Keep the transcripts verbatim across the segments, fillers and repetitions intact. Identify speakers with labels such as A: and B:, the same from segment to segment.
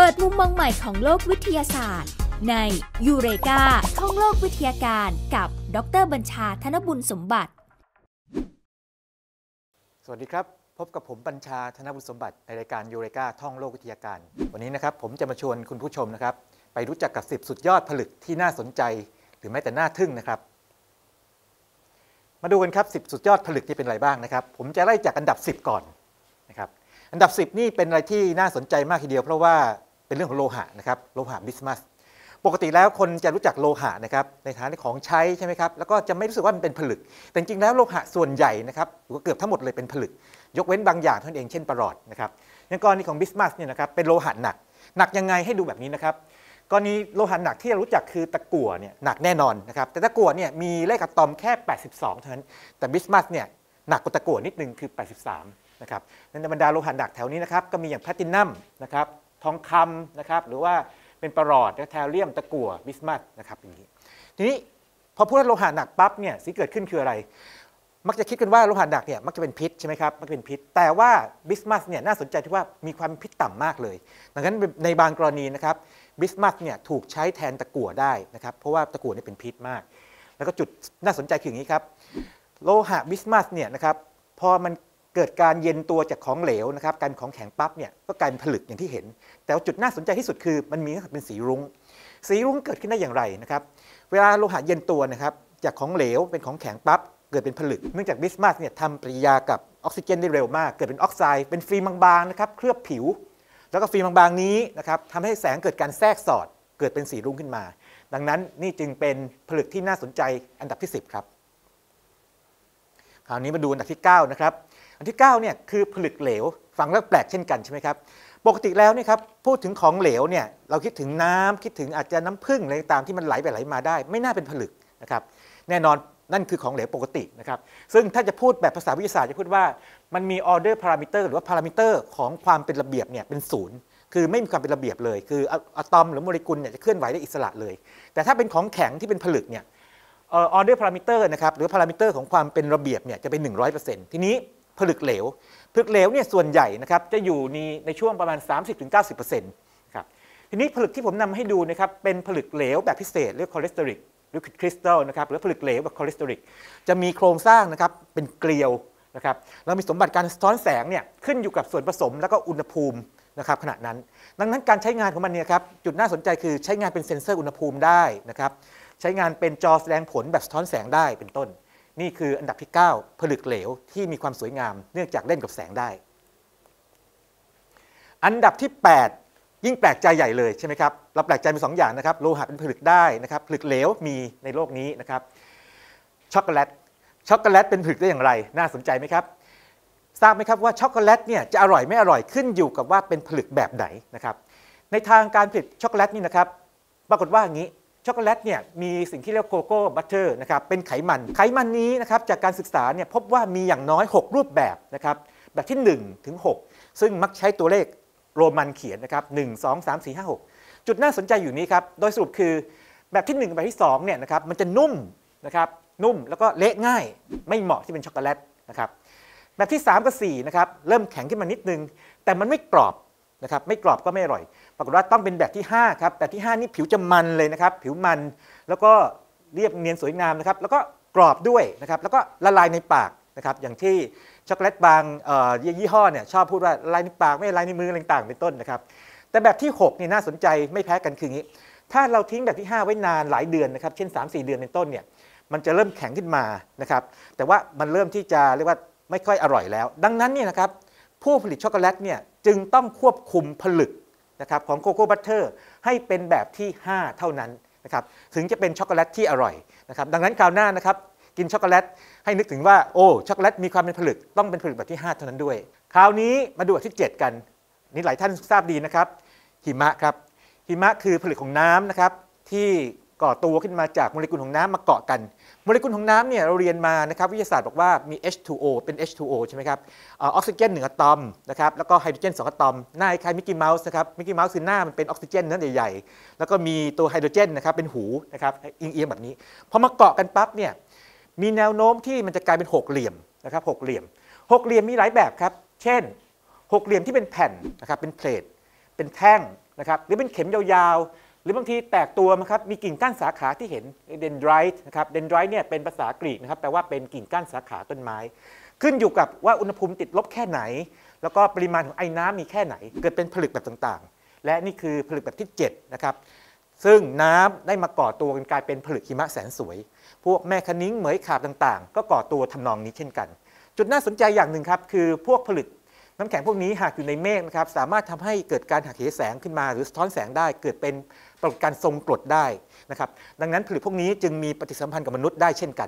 A: ปิดมุมมองใหม่ของโลกวิทยาศาสตร์ในยูเรกาท่องโลกวิทยาการกับดร.บัญชา ธนบุญสมบัติ
B: สวัสดีครับพบกับผมบัญชา ธนบุญสมบัติในรายการยูเรกาท่องโลกวิทยาการวันนี้นะครับผมจะมาชวนคุณผู้ชมนะครับไปรู้จักกับสิบสุดยอดผลึกที่น่าสนใจหรือแม้แต่น่าทึ่งนะครับมาดูกันครับสิบสุดยอดผลึกที่เป็นอะไรบ้างนะครับผมจะไล่จากอันดับสิบก่อนนะครับอันดับสิบนี่เป็นอะไรที่น่าสนใจมากทีเดียวเพราะว่าเป็นเรื่องของโลหะนะครับโลหะบิสมัสปกติแล้วคนจะรู้จักโลหะนะครับในฐานะของใช้ใช่ไหมครับแล้วก็จะไม่รู้สึกว่ามันเป็นผลึกแต่จริงๆแล้วโลหะส่วนใหญ่นะครับหรือว่าเกือบทั้งหมดเลยเป็นผลึกยกเว้นบางอย่างเท่านั้นเองเช่นประหลอดนะครับอย่างกรณีของบิสมัสเนี่ยนะครับเป็นโลหะหนักหนักยังไงให้ดูแบบนี้นะครับกรณีโลหะหนักที่เรารู้จักคือตะกั่วเนี่ยหนักแน่นอนนะครับแต่ตะกั่วเนี่ยมีเลขอะตอมแค่แปดสิบสองเท่านั้นแต่บิสมัสเนี่ยหนักกว่าตะกั่วนิดนึงคือแปดสิบสามนะครับในบรรดาโลหะหนักแถวนี้นะครับก็มีอย่างแพลตินัมนะครับทองคำนะครับหรือว่าเป็นประหลอดแทลเลียมตะกั่วบิสมัสนะครับอย่างนี้ทีนี้พอพูดว่าโลหะหนักปั๊บเนี่ยสิ่งเกิดขึ้นคืออะไรมักจะคิดกันว่าโลหะหนักเนี่ยมักจะเป็นพิษใช่ไหมครับมักจะเป็นพิษแต่ว่าบิสมัสเนี่ยน่าสนใจที่ว่ามีความพิษต่ำมากเลยดังนั้นในบางกรณีนะครับบิสมัสเนี่ยถูกใช้แทนตะกั่วได้นะครับเพราะว่าตะกั่วเนี่ยเป็นพิษมากแล้วก็จุดน่าสนใจคืออย่างนี้ครับโลหะบิสมัสเนี่ยนะครับพอมันเกิดการเย็นตัวจากของเหลวนะครับการของแข็งปั๊บเนี่ยก็กลายเป็นผลึกอย่างที่เห็นแต่จุดน่าสนใจที่สุดคือมันมีเป็นสีรุ้งสีรุ้งเกิดขึ้นได้อย่างไรนะครับเวลาโลหะเย็นตัวนะครับจากของเหลวเป็นของแข็งปั๊บเกิดเป็นผลึกเนื่องจากบิสมัสเนี่ยทำปฏิกิริยากับออกซิเจนได้เร็วมากเกิดเป็นออกไซด์เป็นฟิล์มบางๆนะครับเคลือบผิวแล้วก็ฟิล์มบางๆนี้นะครับทำให้แสงเกิดการแทรกสอดเกิดเป็นสีรุ้งขึ้นมาดังนั้นนี่จึงเป็นผลึกที่น่าสนใจอันดับที่สิบครับคราวนี้มาดูอันดับที่เก้านะครับอันที่เก้าเนี่ยคือผลึกเหลวฟังแล้วแปลกเช่นกันใช่ไหมครับปกติแล้วเนี่ยครับพูดถึงของเหลวเนี่ยเราคิดถึงน้ำคิดถึงอาจจะน้ำผึ้งอะไรตามที่มันไหลไปไหลมาได้ไม่น่าเป็นผลึกนะครับแน่นอนนั่นคือของเหลวปกตินะครับซึ่งถ้าจะพูดแบบภาษาวิทยาศาสตร์จะพูดว่ามันมีออเดอร์พารามิเตอร์หรือว่าพารามิเตอร์ของความเป็นระเบียบเนี่ยเป็นศูนย์คือไม่มีความเป็นระเบียบเลยคืออะตอมหรือโมเลกุลเนี่ยจะเคลื่อนไหวได้อิสระเลยแต่ถ้าเป็นของแข็งที่เป็นผลึกเนี่ยออเดอร์พารามิเตอร์นะครับหรือพารามิเตอร์ของความเป็นระเบียบเนี่ยจะเป็น หนึ่งร้อยเปอร์เซ็นต์ ทีนี้ผลึกเหลวผลึกเหลวเนี่ยส่วนใหญ่นะครับจะอยู่ในในช่วงประมาณ สามสิบถึงเก้าสิบเปอร์เซ็นต์ ครับทีนี้ผลึกที่ผมนำให้ดูนะครับเป็นผลึกเหลวแบบพิเศษเรียกคอเลสเตอริกหรือคริสตัลนะครับหรือผลึกเหลวแบบคอเลสเตอริกจะมีโครงสร้างนะครับเป็นเกลียวนะครับแล้วมีสมบัติการสะท้อนแสงเนี่ยขึ้นอยู่กับส่วนผสมแล้วก็อุณหภูมินะครับขณะนั้นดังนั้นการใช้งานของมันเนี่ยครับจุดน่าสนใจคือใช้งานเป็นเซ็นเซอร์อุณหภูมิได้นะครับใช้งานเป็นจอแสดงผลแบบสะท้อนแสงได้เป็นต้นนี่คืออันดับที่เก้าผลึกเหลวที่มีความสวยงามเนื่องจากเล่นกับแสงได้อันดับที่แปดยิ่งแปลกใจใหญ่เลยใช่ไหมครับเราแปลกใจมีสองอย่างนะครับโลหะเป็นผลึกได้นะครับผลึกเหลวมีในโลกนี้นะครับช็อกโกแลตช็อกโกแลตเป็นผลึกได้อย่างไรน่าสนใจไหมครับทราบไหมครับว่าช็อกโกแลตเนี่ยจะอร่อยไม่อร่อยขึ้นอยู่กับว่าเป็นผลึกแบบไหนนะครับในทางการผลิตช็อกโกแลตนี่นะครับปรากฏว่าอย่างนี้ช็อกโกแลตเนี่ยมีสิ่งที่เรียกโกโก้บัตเตอร์นะครับเป็นไขมันไขมันนี้นะครับจากการศึกษาเนี่ยพบว่ามีอย่างน้อยหกรูปแบบนะครับแบบที่หนึ่งถึงหกซึ่งมักใช้ตัวเลขโรมันเขียนนะครับหนึ่ง สอง สาม สี่ ห้า หกจุดน่าสนใจอยู่นี้ครับโดยสรุปคือแบบที่หนึ่งกับแบบที่สองเนี่ยนะครับมันจะนุ่มนะครับนุ่มแล้วก็เละง่ายไม่เหมาะที่เป็นช็อกโกแลตนะครับแบบที่สามกับสี่นะครับเริ่มแข็งขึ้นมานิดนึงแต่มันไม่กรอบนะครับไม่กรอบก็ไม่อร่อยปรากฏว่าต้องเป็นแบบที่ห้าครับแบบที่ห้านี่ผิวจะมันเลยนะครับผิวมันแล้วก็เรียบเนียนสวยงามนะครับแล้วก็กรอบด้วยนะครับแล้วก็ละลายในปากนะครับอย่างที่ช็อกโกแลตบางยี่ห้อเนี่ยชอบพูดว่าละลายในปากไม่ละลายในมืออะไรต่างๆเป็นต้นนะครับแต่แบบที่หกนี่น่าสนใจไม่แพ้กันคืออย่างนี้ถ้าเราทิ้งแบบที่ห้าไว้นานหลายเดือนนะครับเช่น สามถึงสี่ เดือนเป็นต้นเนี่ยมันจะเริ่มแข็งขึ้นมานะครับแต่ว่ามันเริ่มที่จะเรียกว่าไม่ค่อยอร่อยแล้วดังนั้นเนี่ยนะครับผู้ผลิตช็อกโกแลตเนี่ยจึงต้องควบคุมผลึกนะครับของโกโก้บัตเตอร์ให้เป็นแบบที่ห้าเท่านั้นนะครับถึงจะเป็นช็อกโกแลตที่อร่อยนะครับดังนั้นคราวหน้านะครับกินช็อกโกแลตให้นึกถึงว่าโอ้ช็อกโกแลตมีความเป็นผลึกต้องเป็นผลึกแบบที่ห้าเท่านั้นด้วยคราวนี้มาดูแบบที่เจ็ดกันนี่หลายท่านทราบดีนะครับหิมะครับหิมะคือผลึกของน้ำนะครับที่ก่อตัวขึ้นมาจากโมเลกุลของน้ำมาเกาะกันโมเลกุลของน้ำเนี่ยเราเรียนมานะครับวิทยาศาสตร์บอกว่ามี เอช ทู โอ เป็น เอช ทู โอ ใช่ไหมครับออกซิเจนหนึ่งอะตอมนะครับแล้วก็ไฮโดรเจนสองอะตอมหน้าคล้ายมิกกี้เมาส์นะครับมิกกี้เมาส์คือหน้ามันเป็นออกซิเจนนั่นใหญ่ๆแล้วก็มีตัวไฮโดรเจนนะครับเป็นหูนะครับเอียงๆแบบนี้พอมาเกาะกันปั๊บเนี่ยมีแนวโน้มที่มันจะกลายเป็นหกเหลี่ยมนะครับหกเหลี่ยมหกเหลี่ยมมีหลายแบบครับเช่นหกเหลี่ยมที่เป็นแผ่นนะครับเป็นเพลทเป็นแท่งนะครับหรือเป็นเข็มยาวๆหรือบางทีแตกตัวนะครับมีกิ่งก้านสาขาที่เห็นเดนไดรต์นะครับเดนไดรต์เนี่ยเป็นภาษากรีกนะครับแปลว่าเป็นกิ่งก้านสาขาต้นไม้ขึ้นอยู่กับว่าอุณหภูมิติดลบแค่ไหนแล้วก็ปริมาณของไอ้น้ำมีแค่ไหนเกิดเป็นผลึกแบบต่างๆและนี่คือผลึกแบบที่เจ็ดนะครับซึ่งน้ำได้มาก่อตัวกันกลายเป็นผลึกหิมะแสนสวยพวกแม่คะนิ้งเหมยขาบต่างๆก็ก่อตัวทำนองนี้เช่นกันจุดน่าสนใจอย่างหนึ่งครับคือพวกผลึกน้ำแข็งพวกนี้หากอยู่ในเมฆนะครับสามารถทำให้เกิดการหักเหแสงขึ้นมาหรือสะท้อนแสงได้เกิดเป็นปรากฏการณ์ทรงกรดได้นะครับดังนั้นผลึกพวกนี้จึงมีปฏิสัมพันธ์กับมนุษย์ได้เช่นกัน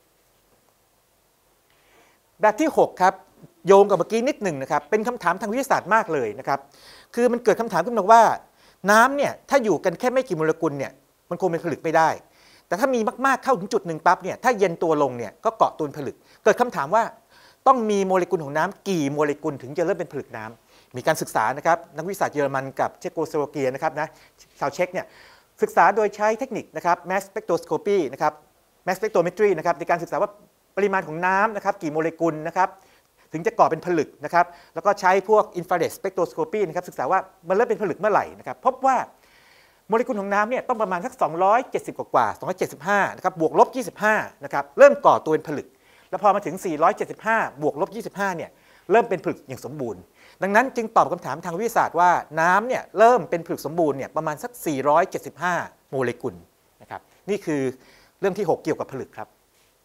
B: แบบที่หกครับโยงกับเมื่อกี้นิดหนึ่งนะครับเป็นคำถามทางวิทยาศาสตร์มากเลยนะครับคือมันเกิดคำถามขึ้นมาว่าน้ำเนี่ยถ้าอยู่กันแค่ไม่กี่โมเลกุลเนี่ยมันคงเป็นผลึกไม่ได้แต่ถ้ามีมากๆเข้าถึงจุดหนึ่งปั๊บเนี่ยถ้าเย็นตัวลงเนี่ยก็เกาะตัวผลึกเกิดคำถามว่าต้องมีโมเลกุลของน้ำกี่โมเลกุลถึงจะเริ่มเป็นผลึกน้ำมีการศึกษานะครับนักวิทยาศาสตร์เยอรมันกับเชโกสโลวาเกียนะครับนะชาวเช็กเนี่ยศึกษาโดยใช้เทคนิคนะครับ mass spectroscopy นะครับ mass spectrometry นะครับในการศึกษาว่าปริมาณของน้ำนะครับกี่โมเลกุลนะครับถึงจะก่อเป็นผลึกนะครับแล้วก็ใช้พวก infrared spectroscopy นะครับศึกษาว่ามันเริ่มเป็นผลึกเมื่อไหร่นะครับพบว่าโมเลกุลของน้ำเนี่ยต้องประมาณสักสองร้อยเจ็ดสิบกว่าๆสองร้อยเจ็ดสิบห้านะครับบวกลบยี่สิบห้านะครับเริ่มก่อตัวเป็นผลึกแล้วพอมาถึงสี่ร้อยเจ็ดสิบห้าบวกลบยี่สิบห้าเนี่ยเริ่มเป็นผลึกอย่างสมบูรณ์ดังนั้นจึงตอบคำถามทางวิทยาศาสตร์ว่าน้ำเนี่ยเริ่มเป็นผลึกสมบูรณ์เนี่ยประมาณสักสี่ร้อยเจ็ดสิบห้าโมเลกุลนะครับนี่คือเรื่องที่หกเกี่ยวกับผลึกครับ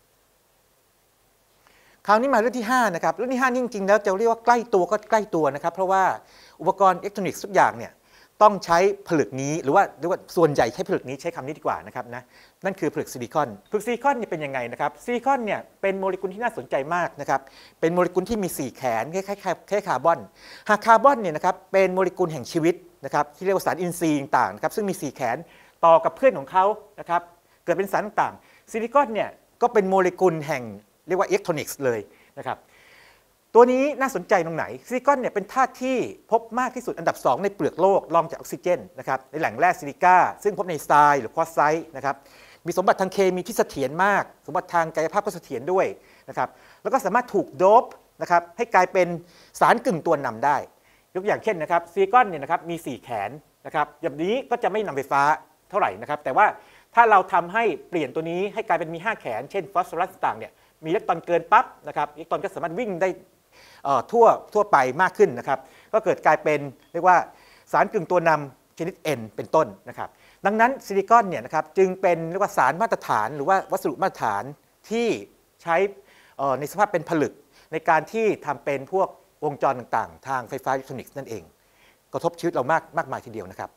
B: คราวนี้มาเรื่องที่ห้านะครับเรื่องที่ห้าจริงๆแล้วจะเรียกว่าใกล้ตัวก็ใกล้ตัวนะครับเพราะว่าอุปกรณ์อิเล็กทรอนิกส์ทุกอย่างเนี่ยต้องใช้ผลึกนี้หรือว่าหรือว่าส่วนใหญ่ใช้ผลึกนี้ใช้คำนี้ดีกว่านะครับนะนั่นคือผลึกซิลิคอนผลึกซิลิคอนเนี่ยเป็นยังไงนะครับซิลิคอนเนี่ยเป็นโมเลกุลที่น่าสนใจมากนะครับเป็นโมเลกุลที่มีสี่แขนคล้ายๆคล้ายๆคาร์บอนหากคาร์บอนเนี่ยนะครับเป็นโมเลกุลแห่งชีวิตนะครับที่เรียกว่าสารอินทรีย์ต่างๆนะครับซึ่งมีสี่แขนต่อกับเพื่อนของเขานะครับเกิดเป็นสารต่างๆซิลิคอนเนี่ยก็เป็นโมเลกุลแห่งเรียกว่าอิเล็กทรอนิกส์เลยนะครับตัวนี้น่าสนใจตรงไหนซิลิคอนเนี่ยเป็นธาตุที่พบมากที่สุดอันดับสองในเปลือกโลกรองจากออกซิเจนนะครับในแหล่งแร่ซิลิก้าซึ่งพบในทรายหรือควอตไซต์นะครับมีสมบัติทางเคมีที่เสถียรมากสมบัติทางกายภาพก็เสถียรด้วยนะครับแล้วก็สามารถถูกโดปนะครับให้กลายเป็นสารกึ่งตัวนำได้ยกอย่างเช่นนะครับซิลิคอนเนี่ยนะครับมีสี่แขนนะครับแบบนี้ก็จะไม่นำไฟฟ้าเท่าไหร่นะครับแต่ว่าถ้าเราทำให้เปลี่ยนตัวนี้ให้กลายเป็นมีห้าแขนเช่นฟอสฟอรัสต่างเนี่ยมีอิเล็กตรอนเกินปั๊บนะครับอิเล็กตรอนก็สามารถวิ่งได้ทั่วทั่วไปมากขึ้นนะครับก็เกิดกลายเป็นเรียกว่าสารกึ่งตัวนำชนิด N เป็นต้นนะครับดังนั้นซิลิคอนเนี่ยนะครับจึงเป็นเรียกว่าสารมาตรฐานหรือว่าวัสดุมาตรฐานที่ใช้ในสภาพเป็นผลึกในการที่ทำเป็นพวกวงจรต่างๆทางไฟฟ้าอิเล็กทรอนิกส์นั่นเองกระทบชีวิตเรามากมากมายทีเดียวนะครับ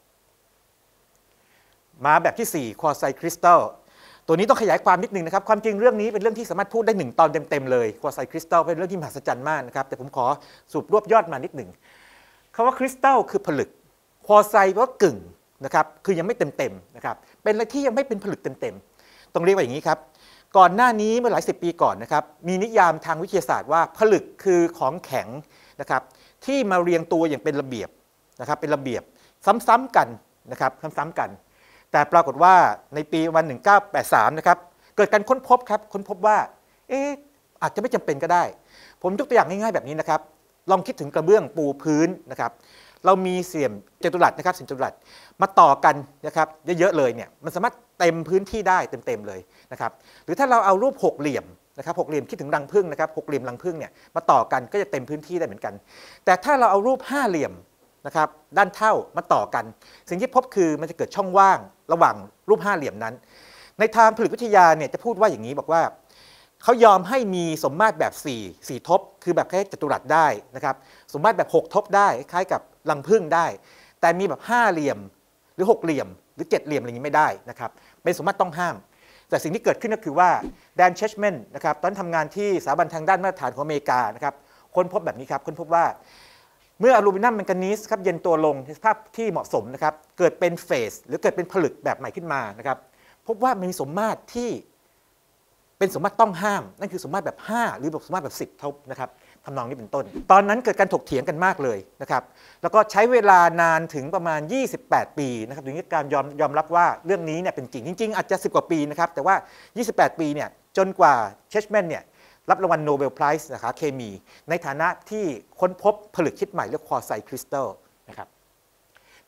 B: มาแบบที่สี่ควอไซคริสตัลตัวนี้ต้องขยายความนิดนึงนะครับความจริงเรื่องนี้เป็นเรื่องที่สามารถพูดได้หนึ่งตอนเต็มๆเลยควอไซคริสตัลเป็นเรื่องที่มหัศจรรย์มากนะครับแต่ผมขอสรุปรวบยอดมานิดหนึ่งคำว่าคริสตัลคือผลึกควอไซแปลว่ากึ่งนะครับคือยังไม่เต็มๆนะครับเป็นอะไรที่ยังไม่เป็นผลึกเต็มๆต้องเรียกว่าอย่างนี้ครับก่อนหน้านี้เมื่อหลายสิบปีก่อนนะครับมีนิยามทางวิทยาศาสตร์ว่าผลึกคือของแข็งนะครับที่มาเรียงตัวอย่างเป็นระเบียบนะครับเป็นระเบียบซ้ำๆกันนะครับซ้ำๆกันแต่ปรากฏว่าในปีวันหนึ่งพันเก้าร้อยแปดสิบสามนะครับเกิดการค้นพบครับค้นพบว่าเอ๊ะอาจจะไม่จำเป็นก็ได้ผมยกตัวอย่างง่ายๆแบบนี้นะครับลองคิดถึงกระเบื้องปูพื้นนะครับเรามีเสี่ยมจัตุรัสนะครับเสี่ยมจัตุรัสมาต่อกันนะครับเยอะๆเลยเนี่ยมันสามารถเต็มพื้นที่ได้เต็มๆเลยนะครับหรือถ้าเราเอารูปหกเหลี่ยมนะครับหกเหลี่ยมคิดถึงรังผึ้งนะครับหกเหลี่ยมรังผึ้งเนี่ยมาต่อกันก็จะเต็มพื้นที่ได้เหมือนกันแต่ถ้าเราเอารูปห้าเหลี่ยมนะครับด้านเท่ามาต่อกันสิ่งที่พบคือมันจะเกิดช่องว่างระหว่างรูปห้าเหลี่ยมนั้นในทางผลึกวิทยาเนี่ยจะพูดว่าอย่างนี้บอกว่าเขายอมให้มีสมมาตรแบบสี่ สี่ทบคือแบบคล้ายจัตุรัสได้นะครับสมมาตรแบบหกทบได้คล้ายกับรังผึ้งได้แต่มีแบบห้าเหลี่ยมหรือหกเหลี่ยมหรือเจ็ดเหลี่ยมอะไรอย่างนี้ไม่ได้นะครับเป็นสมมาตรต้องห้ามแต่สิ่งที่เกิดขึ้นก็คือว่าแดนเชชแมนนะครับตอนทำงานที่สถาบันทางด้านมาตรฐานของอเมริกานะครับค้นพบแบบนี้ครับค้นพบว่าเมื่ออลูมิเนียมแมงกานีสครับเย็นตัวลงในสภาพที่เหมาะสมนะครับเกิดเป็นเฟสหรือเกิดเป็นผลึกแบบใหม่ขึ้นมานะครับพบว่ามีสมมาตรที่เป็นสมมาตรต้องห้ามนั่นคือสมมาตรแบบห้าหรือแบบสมมาตรแบบสิบทบนะครับทำนองนี้เป็นต้นตอนนั้นเกิดการถกเถียงกันมากเลยนะครับแล้วก็ใช้เวลานานถึงประมาณยี่สิบแปดปีนะครับถึงการยอมยอมรับว่าเรื่องนี้เนี่ยเป็นจริงจริงๆอาจจะสิบกว่าปีนะครับแต่ว่ายี่สิบแปดปีเนี่ยจนกว่าเชชแมนเนี่ยรับรางวัลโนเบลไพรส์สาขาเคมีในฐานะที่ค้นพบผลึกคิดใหม่เรียกควอไซคริสตัลนะครับแบ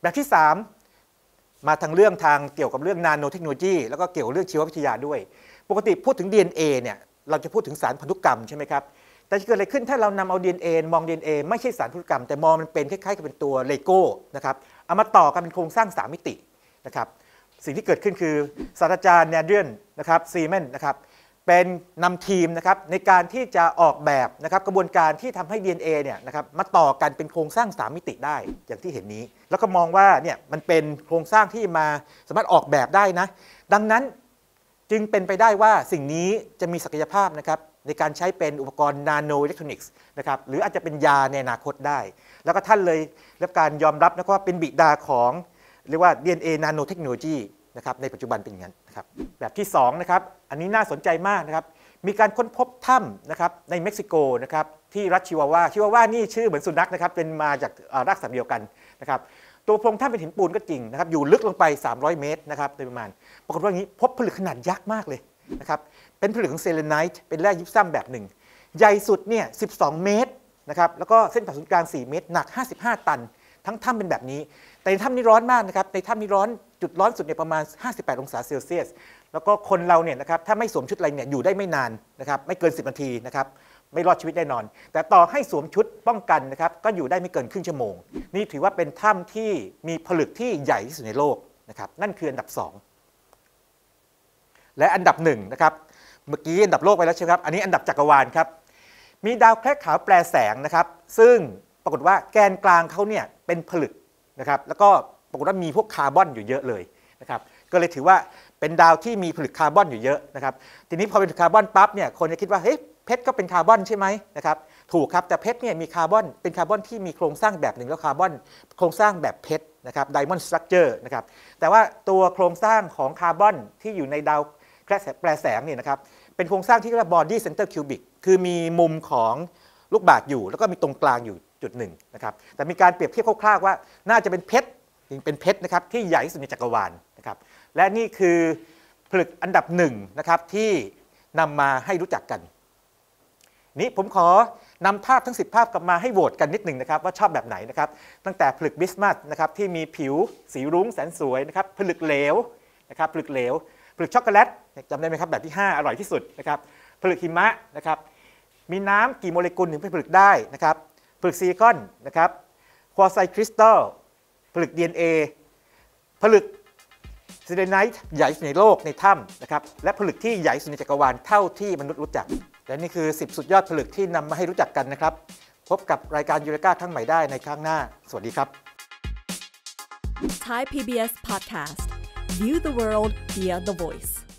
B: แบบที่สามมาทางเรื่องทางเกี่ยวกับเรื่องนาโนเทคโนโลยีแล้วก็เกี่ยวกับเรื่องชีววิทยาด้วยปกติพูดถึง ดี เอ็น เอ เนี่ยเราจะพูดถึงสารพันธุกรรมใช่ไหมครับแต่จะเกิดอะไรขึ้นถ้าเรานำเอา ดี เอ็น เอ มอง ดี เอ็น เอ ไม่ใช่สารพันธุกรรมแต่มองมันเป็นคล้ายๆกับเป็นตัวเลโก้นะครับเอามาต่อกันเป็นโครงสร้างสามมิตินะครับสิ่งที่เกิดขึ้นคือศาสตราจารย์เนเดียนนะครับซีเมนนะครับเป็นนำทีมนะครับในการที่จะออกแบบนะครับกระบวนการที่ทำให้ ดี เอ็น เอ เนี่ยนะครับมาต่อกันเป็นโครงสร้างสามมิติได้อย่างที่เห็นนี้แล้วก็มองว่าเนี่ยมันเป็นโครงสร้างที่มาสามารถออกแบบได้นะดังนั้นจึงเป็นไปได้ว่าสิ่งนี้จะมีศักยภาพนะครับในการใช้เป็นอุปกรณ์นาโนอิเล็กทรอนิกส์นะครับหรืออาจจะเป็นยาในอนาคตได้แล้วก็ท่านเลยรับการยอมรับนะว่าเป็นบิดาของเรียกว่า ดี เอ็น เอ นาโนเทคโนโลยีนะครับในปัจจุบันเป็นอย่างนั้นนะครับแบบที่สองนะครับอันนี้น่าสนใจมากนะครับมีการค้นพบถ้ำนะครับในเม็กซิโกนะครับที่รัฐชิวาวาชิวาวานี่ชื่อเหมือนสุนัขนะครับเป็นมาจากรากศัพท์เดียวกันนะครับตัวโพรงถ้ำเป็นหินปูนก็จริงนะครับอยู่ลึกลงไปสามร้อยเมตรนะครับโดยประมาณปรากฏว่าอย่างนี้พบผลึกขนาดยักษ์มากเลยนะครับเป็นผลึกของเซเลไนท์เป็นแร่ยิปซัมแบบหนึ่งใหญ่สุดเนี่ยสิบสองเมตรนะครับแล้วก็เส้นผ่าศูนย์กลางสี่เมตรหนักห้าสิบห้าตันทั้งถ้ำเป็นแบบนี้แต่ในถ้ำนี้ร้อนมากนะครับในถ้ำนี้ร้อนจุดร้อนสุดเนี่ยประมาณห้าสิบแปดองศาเซลเซียสแล้วก็คนเราเนี่ยนะครับถ้าไม่สวมชุดอะไรเนี่ยอยู่ได้ไม่นานนะครับไม่เกินสิบนาทีนะครับไม่รอดชีวิตแน่นอนแต่ต่อให้สวมชุดป้องกันนะครับก็อยู่ได้ไม่เกินครึ่งชั่วโมงนี่ถือว่าเป็นถ้ำที่มีผลึกที่ใหญ่ที่สุดในโลกนะครับนั่นคืออันดับสองและอันดับหนึ่งนะครับเมื่อกี้อันดับโลกไปแล้วใช่ไหมครับอันนี้อันดับจักรวาลครับมีดาวแคระขาวแปรแสงนะครับซึ่งปรากฏว่าแกนกลางเขาเนี่ยเป็นผลึกนะครับแล้วก็ปรากฏว่ามีพวกคาร์บอนอยู่เยอะเลยนะครับก็เลยถือว่าเป็นดาวที่มีผลึกคาร์บอนอยู่เยอะนะครับทีนี้พอเป็นคาร์บอนปั๊บเนี่ยคนจะคิดว่าเฮ้ยเพชรก็เป็นคาร์บอนใช่ไหมนะครับถูกครับแต่เพชรเนี่ยมีคาร์บอนเป็นคาร์บอนที่มีโครงสร้างแบบหนึ่งแล้วคาร์บอนโครงสร้างแบบเพชรนะครับไดมอนด์สตรัคเจอร์นะครับแต่ว่าตัวโครงสร้างของคาร์บอนที่อยู่ในดาวแปรแสงเนี่ยนะครับเป็นโครงสร้างที่เรียกว่า body center cubic คือมีมุมของลูกบาศก์อยู่แล้วก็มีตรงกลางอยู่จุดหนึ่งนะครับแต่มีการเปรียบเทียบคร่าวๆว่าน่าจะเป็นเพชรเป็นเพชรนะครับที่ใหญ่ที่สุดในจักรวาลนะครับและนี่คือผลึกอันดับหนึ่งนะครับที่นำมาให้รู้จักกันนี้ผมขอนำภาพทั้งสิบภาพกลับมาให้โหวตกันนิดหนึ่งนะครับว่าชอบแบบไหนนะครับตั้งแต่ผลึกบิสมัสนะครับที่มีผิวสีรุ้งแสนสวยนะครับผลึกเหลวนะครับผลึกเหลวผลึกช็อกโกแลตจำได้ไหมครับแบบที่ห้าอร่อยที่สุดนะครับผลึกหิมะนะครับมีน้ำกี่โมเลกุลถึงเป็นผลึกได้นะครับผลึกซิลิคอนนะครับควอไซคริสตัลผลึก ดี เอ็น เอ ผลึกเซเลไนท์ใหญ่สุดในโลกในถ้ำนะครับและผลึกที่ใหญ่สุดในจักรวาลเท่าที่มนุษย์รู้จักและนี่คือสิบสุดยอดผลึกที่นำมาให้รู้จักกันนะครับพบกับรายการยูเรกาครั้งใหม่ได้ในครั้งหน้าสวัสดีครับ
C: Thai พี บี เอส Podcast View the world via the voice